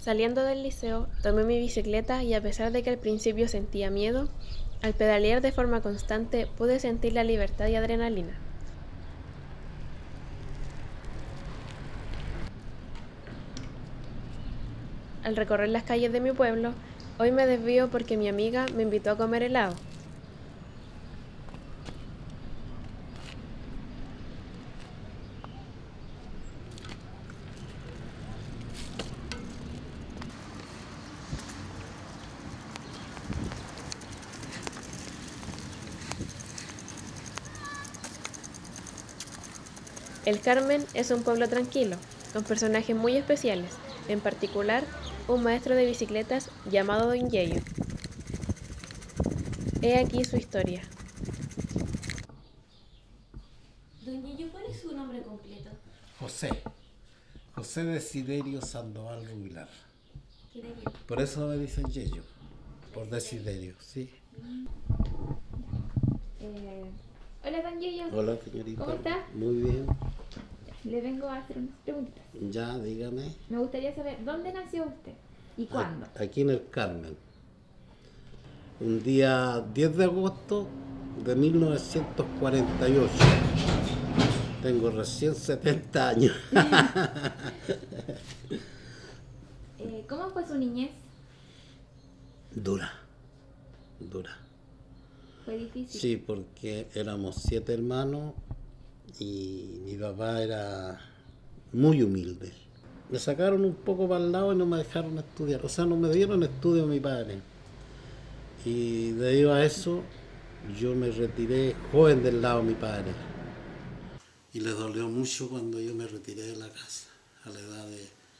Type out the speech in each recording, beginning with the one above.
Saliendo del liceo, tomé mi bicicleta y a pesar de que al principio sentía miedo, al pedalear de forma constante pude sentir la libertad y adrenalina. Al recorrer las calles de mi pueblo, hoy me desvío porque mi amiga me invitó a comer helado. El Carmen es un pueblo tranquilo, con personajes muy especiales, en particular un maestro de bicicletas llamado Don Yeyo. He aquí su historia. Don Yeyo, ¿cuál es su nombre completo? José Desiderio Sandoval Rubilar. ¿Qué de Yeyo? Por eso me dicen Yeyo, por Desiderio, sí. Hola, Don Yeyo. Hola, señorita. ¿Cómo está? Muy bien. Le vengo a hacer unas preguntas. Ya, dígame. Me gustaría saber, ¿dónde nació usted? ¿Y cuándo? Aquí en el Carmen. Un día 10 de agosto de 1948. Tengo recién 70 años. ¿Cómo fue su niñez? Dura. ¿Fue difícil? Sí, porque éramos 7 hermanos y mi papá era muy humilde. Me sacaron un poco para el lado y no me dejaron estudiar. O sea, no me dieron estudio a mi padre. Y debido a eso, yo me retiré joven del lado de mi padre. Y les dolió mucho cuando yo me retiré de la casa, a la edad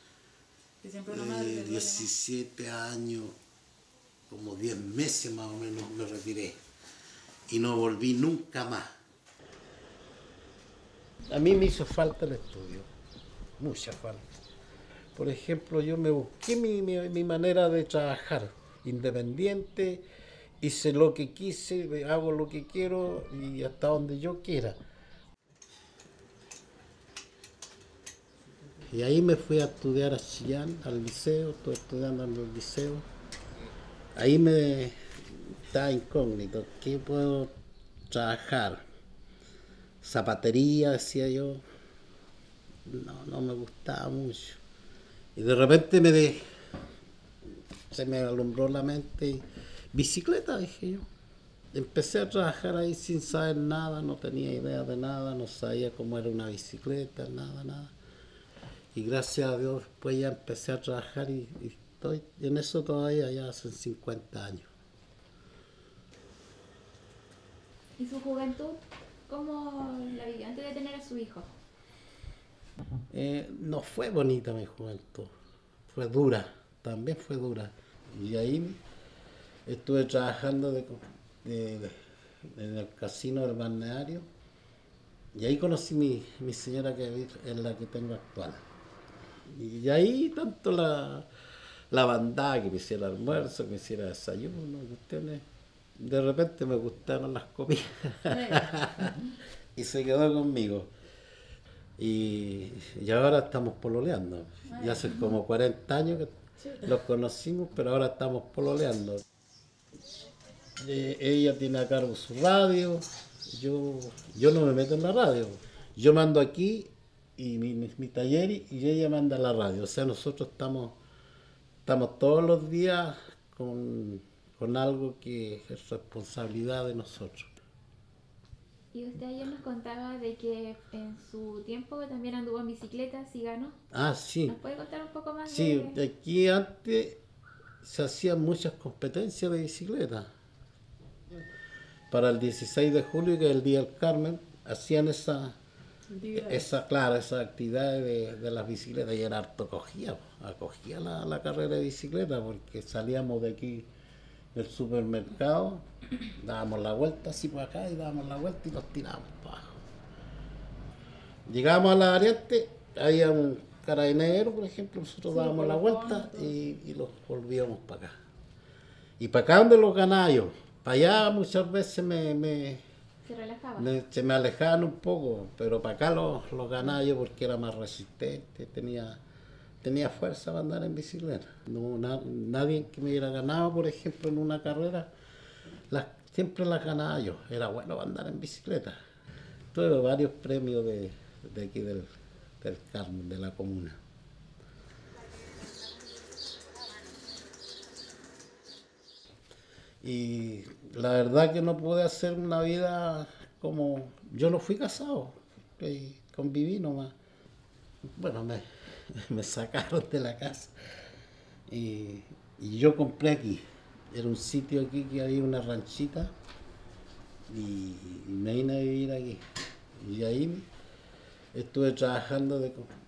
de 17 años, como 10 meses más o menos me retiré. Y no volví nunca más. A mí me hizo falta el estudio, mucha falta. Por ejemplo, yo me busqué mi manera de trabajar, independiente, hice lo que quise, hago lo que quiero y hasta donde yo quiera. Y ahí me fui a estudiar a Chillán, al liceo, estoy estudiando en el liceo. Ahí me estaba incógnito, ¿qué puedo trabajar? Zapatería, decía yo. No me gustaba mucho. Y de repente se me alumbró la mente y bicicleta, dije yo. Empecé a trabajar ahí sin saber nada, no tenía idea de nada, no sabía cómo era una bicicleta, nada. Y gracias a Dios después ya empecé a trabajar y estoy en eso todavía ya hace 50 años. ¿Y su juventud? ¿Cómo la vivió antes de tener a su hijo? No fue bonita mi juventud, fue dura, también fue dura. Y ahí estuve trabajando en el casino del balneario y ahí conocí mi señora que es la que tengo actual. Y ahí tanto la bandada que me hiciera almuerzo, que me hiciera desayuno, cuestiones. De repente me gustaron las comidas y se quedó conmigo. Y ahora estamos pololeando. Ya hace como 40 años que los conocimos, pero ahora estamos pololeando. Ella tiene a cargo su radio, yo no me meto en la radio. Yo mando aquí y mi taller y ella manda la radio. O sea, nosotros estamos todos los días con algo que es responsabilidad de nosotros. Y usted ayer nos contaba de que en su tiempo también anduvo en bicicleta, ¿sí ganó? Ah, sí. ¿Nos puede contar un poco más? Sí, aquí antes se hacían muchas competencias de bicicleta. Para el 16 de julio, que es el Día del Carmen, hacían esa actividad de las bicicletas y era harto acogía la carrera de bicicleta porque salíamos de aquí del supermercado, dábamos la vuelta así por acá y dábamos la vuelta y nos tirábamos para abajo. Llegábamos a la variante, había un carabinero, por ejemplo, nosotros dábamos la vuelta y los volvíamos para acá. Y para acá donde los ganaba yo, para allá muchas veces se me alejaban un poco, pero para acá los ganaba yo porque era más resistente, tenía tenía fuerza para andar en bicicleta. No, nadie que me hubiera ganado, por ejemplo, en una carrera, siempre las ganaba yo. Era bueno para andar en bicicleta. Tuve varios premios de aquí del Carmen, de la comuna. Y la verdad que no pude hacer una vida como... Yo no fui casado, conviví nomás. Bueno, me sacaron de la casa y yo compré aquí. Era un sitio aquí que había una ranchita y me vine a vivir aquí. Y ahí estuve trabajando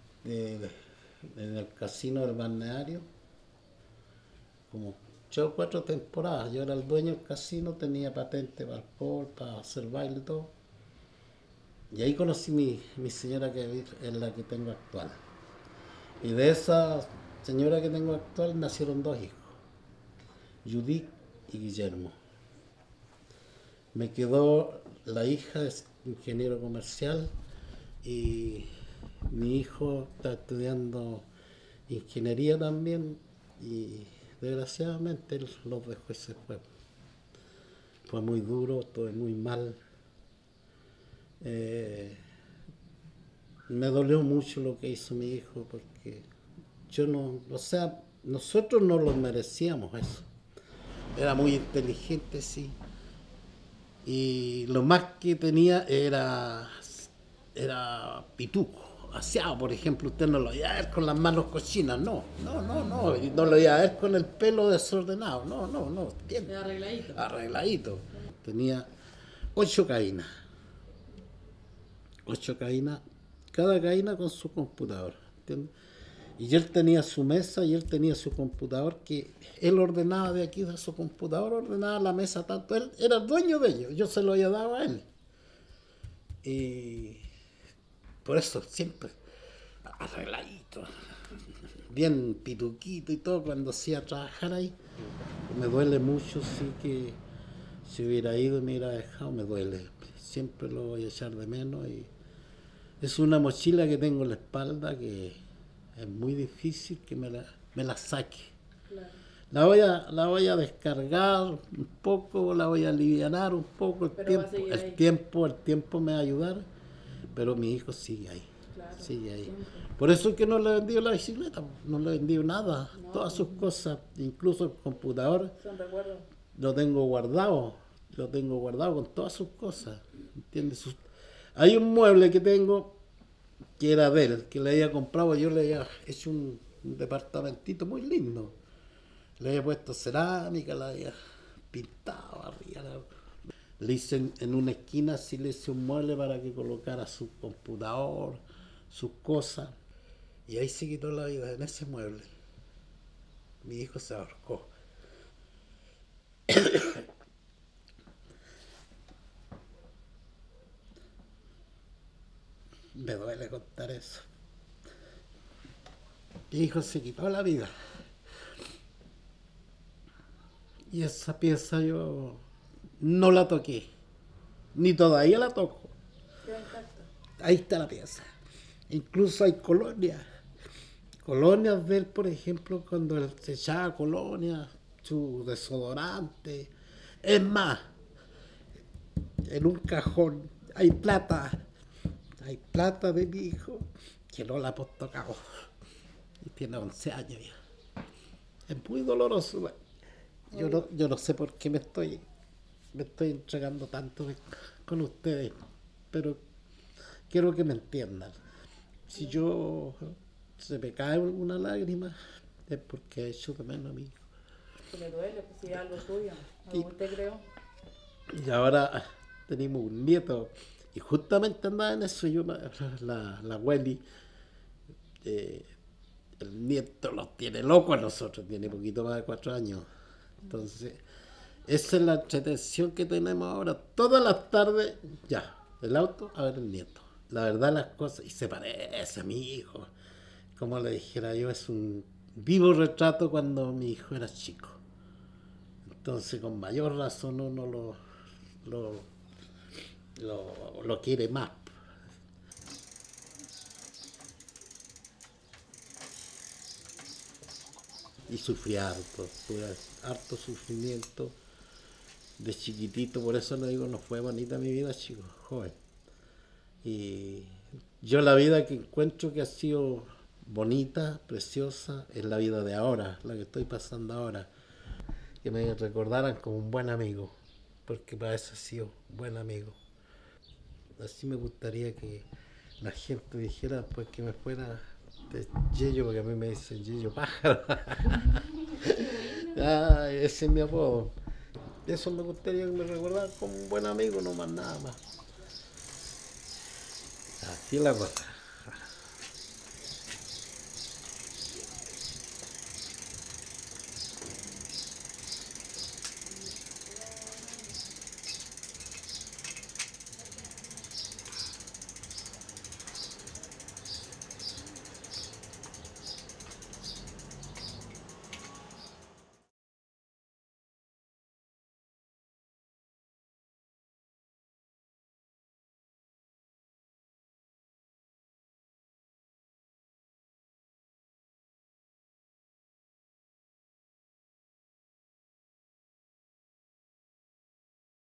en el casino del balneario como 3 o 4 temporadas. Yo era el dueño del casino, tenía patente para alcohol, para hacer baile y todo. Y ahí conocí mi señora, que es la que tengo actual. Y de esa señora que tengo actual nacieron 2 hijos, Judith y Guillermo. Me quedó la hija, es ingeniero comercial, y mi hijo está estudiando ingeniería también, y desgraciadamente él los dejó y se fue. Fue muy duro, estuve muy mal. Me dolió mucho lo que hizo mi hijo, porque yo no, o sea, nosotros no lo merecíamos eso. Era muy inteligente, sí. Y lo más que tenía era pituco, aseado, por ejemplo. Usted no lo iba a ver con las manos cochinas, no. Y no lo iba a ver con el pelo desordenado, no. ¿Entiendes? Arregladito. Arregladito. Tenía 8 caínas. 8 caínas, cada caína con su computador, ¿entiendes? Y él tenía su mesa y él tenía su computador, que él ordenaba de aquí, de su computador, ordenaba la mesa tanto. Él era el dueño de ello, yo se lo había dado a él. Y por eso siempre arregladito, bien pituquito y todo, cuando hacía trabajar ahí. Me duele mucho, sí, que si hubiera ido y me hubiera dejado, me duele. Siempre lo voy a echar de menos. Y es una mochila que tengo en la espalda que es muy difícil que me la saque. Claro. La voy a descargar un poco, la voy a alivianar un poco. El tiempo me va a ayudar, pero mi hijo sigue ahí. Claro, sigue ahí. Siempre. Por eso es que no le he vendido la bicicleta, no le he vendido nada, todas sus cosas, incluso el computador. Son recuerdos. Lo tengo guardado con todas sus cosas, ¿entiendes? Hay un mueble que tengo que era de él, que le había comprado, yo le había hecho un departamentito muy lindo. Le había puesto cerámica, la había pintado arriba. Le hice en una esquina, sí le hice un mueble para que colocara su computador, sus cosas. Y ahí se quitó la vida, en ese mueble. Mi hijo se ahorcó. Me duele contar eso. Mi hijo se quitó la vida. Y esa pieza yo no la toqué. Ni todavía la toco. Ahí está la pieza. Incluso hay colonias. Colonias de él, por ejemplo, cuando él se echaba colonia, su desodorante. Es más, en un cajón hay plata. Hay plata de mi hijo que no la hemos tocado. Y tiene 11 años ya. Es muy doloroso. Yo no sé por qué me estoy entregando tanto con ustedes, pero quiero que me entiendan. Si se me cae una lágrima, es porque he hecho de menos a mi hijo. Que le duele, pues si es algo suyo, algo usted creó. Y ahora tenemos un nieto, y justamente andaba en eso, la Welly, el nieto los tiene locos a nosotros, tiene poquito más de 4 años. Entonces, esa es la entretención que tenemos ahora. Todas las tardes, ya, el auto a ver el nieto. La verdad, las cosas, y se parece a mi hijo. Como le dijera yo, es un vivo retrato cuando mi hijo era chico. Entonces, con mayor razón uno lo quiere más. Y sufrí harto, tuve harto sufrimiento de chiquitito, por eso no digo, no fue bonita mi vida, chico, joven. Y yo la vida que encuentro que ha sido bonita, preciosa, es la vida de ahora, la que estoy pasando ahora. Que me recordaran como un buen amigo, porque para eso he sido buen amigo. Así me gustaría que la gente dijera pues que me fuera de Yello, porque a mí me dicen Yello Pájaro. Ese es mi apodo. Eso me gustaría que me recordaran como un buen amigo, no más nada más. Así es la cosa.